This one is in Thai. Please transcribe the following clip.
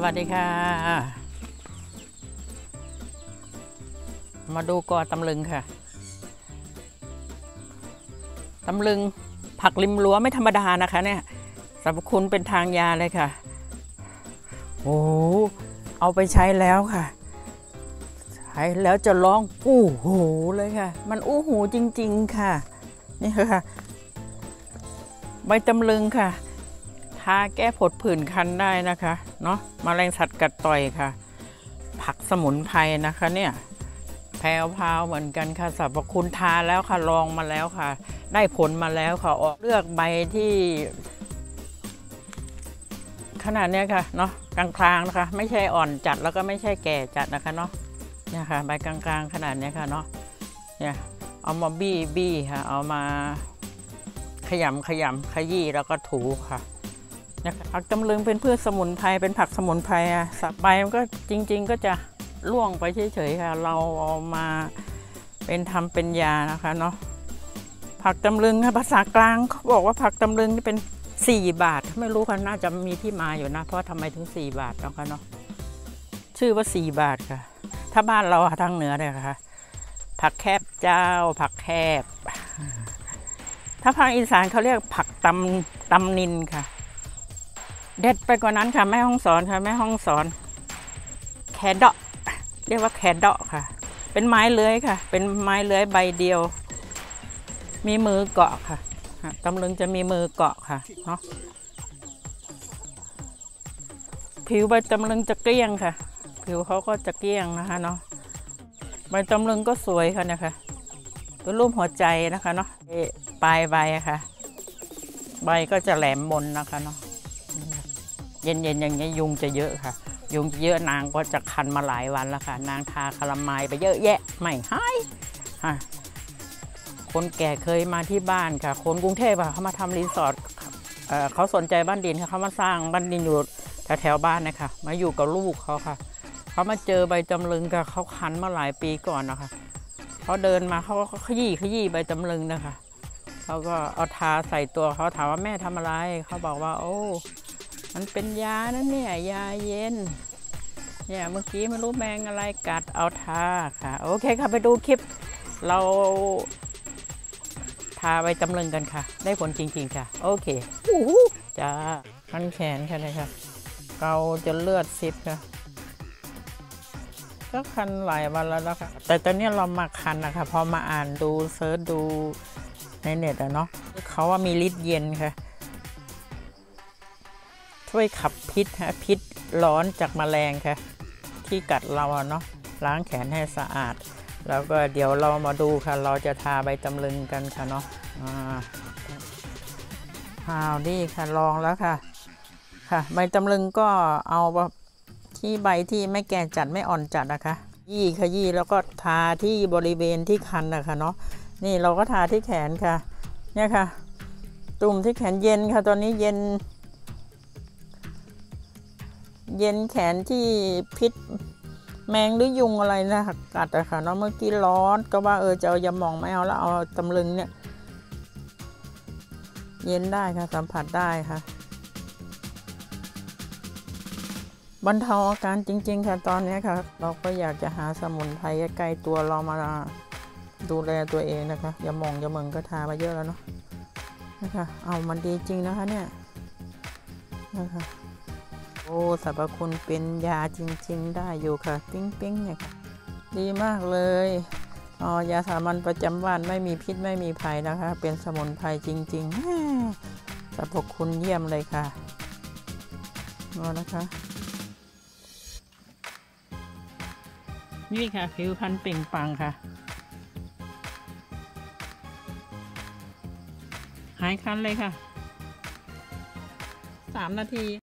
วัสดีค่ะมาดูกอตำลึงค่ะตำลึงผักริมรั้วไม่ธรรมดานะคะเนี่ยสรรพคุณเป็นทางยาเลยค่ะโอ้เอาไปใช้แล้วค่ะใช้แล้วจะร้องอู้หูเลยค่ะมันอู้หูจริงๆค่ะนี่ค่ะใบตำลึงค่ะทาแก้ผดผื่นคันได้นะคะเนาะแมลงสัตว์กัดต่อยค่ะผักสมุนไพรนะคะเนี่ยแพรวพราวเหมือนกันค่ะสรรพคุณทาแล้วค่ะลองมาแล้วค่ะได้ผลมาแล้วค่ะออกเลือกใบที่ขนาดนี้ค่ะเนาะกลางๆนะคะไม่ใช่อ่อนจัดแล้วก็ไม่ใช่แก่จัดนะคะเนาะเนี่ยค่ะใบกลางๆขนาดนี้ค่ะเนาะเนี่ยเอามาบี้ค่ะเอามาขยำขยี้แล้วก็ถูค่ะผักตำลึงเป็นพืชสมุนไพรเป็นผักสมุนไพรอะสับใบมันก็จริงๆก็จะล่วงไปเฉยๆค่ะเราเอามาเป็นทำเป็นยานะคะเนาะผักตำลึงภาษากลางเขาบอกว่าผักตำลึงนี่เป็น4 บาทไม่รู้ค่ะน่าจะมีที่มาอยู่นะเพราะทำไมถึง4 บาทนะคะเนาะชื่อว่า4 บาทค่ะถ้าบ้านเราทางเหนือเนี่ยค่ะผักแคบเจ้าผักแคบถ้าภาคอีสานเขาเรียกผักตำนินค่ะเด็ดไปกว่านั้นค่ะแม่ฮ่องสอนค่ะแม่ฮ่องสอนแคเดาะเรียกว่าแคเดาะค่ะเป็นไม้เลื้อยค่ะเป็นไม้เลื้อยใบเดียวมีมือเกาะค่ะตำลึงจะมีมือเกาะค่ะเนาะผิวใบตำลึงจะเกลี้ยงค่ะผิวเขาก็จะเกลี้ยงนะคะเนาะใบตำลึงก็สวยค่ะนะคะเป็นรูปหัวใจนะคะเนาะปลายใบค่ะใบก็จะแหลมมนนะคะเนาะเย็นอย่างนี้ยุงจะเยอะค่ะยุงเยอะนางก็จะคันมาหลายวันแล้วค่ะนางทาคาราไมล์ไปเยอะแยะไม่หายคนแก่เคยมาที่บ้านค่ะคนกรุงเทพเขามาทำรีสอร์ทเขาสนใจบ้านดินค่ะเขามาสร้างบ้านดินอยู่แถวบ้านนะคะมาอยู่กับลูกเขาค่ะเขามาเจอใบตำลึงค่ะเขาคันมาหลายปีก่อนนะคะเขาเดินมาเขาก็ขยี้ใบตำลึงนะคะเขาก็เอาทาใส่ตัวเขาถามว่าแม่ทำอะไรเขาบอกว่าโอ้มันเป็นยานะเนี่ยยาเย็นเนี่ยเมื่อกี้ไม่รู้แมงอะไรกัดเอาทาค่ะโอเคค่ะไปดูคลิปเราทาใบตำลึงกันค่ะได้ผลจริงๆค่ะโอเคจ้าคันแขนค่ะเลยค่ะเกาจนเลือดซิบค่ะก็คันหลายวันแล้วนะคะแต่ตอนนี้เรามาคันนะคะพอมาอ่านดูเซิร์ชดูในเน็ตอะเนาะเขาว่ามีฤทธิ์เย็นค่ะช่วยขับพิษร้อนจากแมลงค่ะที่กัดเราเนาะล้างแขนให้สะอาดแล้วก็เดี๋ยวเรามาดูค่ะเราจะทาใบตำลึงกันค่ะเนาะดีค่ะลองแล้วค่ะใบตำลึงก็เอาที่ใบที่ไม่แก่จัดไม่อ่อนจัดนะคะขยี้แล้วก็ทาที่บริเวณที่คันนะคะเนาะนี่เราก็ทาที่แขนค่ะเนี่ยค่ะตุ่มที่แขนเย็นค่ะตอนนี้เย็นแขนที่พิษแมงหรือยุงอะไรนะกัดอะค่ะเนาะเมื่อกี้ร้อนก็ว่าจะเอายาหม่องไม่เอาแล้วเอาตำลึงเนี่ยเย็นได้ค่ะสัมผัสได้ค่ะบรรเทาอาการจริงๆค่ะตอนนี้ค่ะเราก็อยากจะหาสมุนไพรใกล้ตัวเรามาดูแลตัวเองนะคะยาหม่องยาเมืองก็ทามาเยอะแล้วเนาะนะคะเอามันดีจริงนะคะเนี่ยนะคะโอ้สรรพคุณเป็นยาจริงๆได้อยู่ค่ะปิ้งเนี่ยค่ะดีมากเลยยาสามัญประจำวันไม่มีพิษไม่มีภัยนะคะเป็นสมุนไพรจริงๆสรรพคุณเยี่ยมเลยค่ะนะคะนี่ค่ะผิวพรรณเปล่งปลั่งค่ะหายคันเลยค่ะ3 นาที